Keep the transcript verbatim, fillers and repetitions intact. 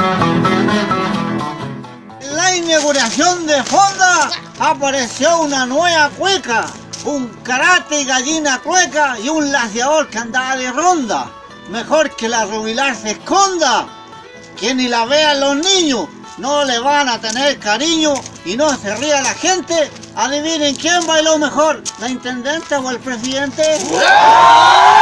En la inauguración de Fonda apareció una nueva cueca, un karate y gallina cueca y un laciador que andaba de ronda. Mejor que la Rubilar se esconda, que ni la vean los niños, no le van a tener cariño y no se ría la gente. Adivinen quién bailó mejor, la intendente o el presidente.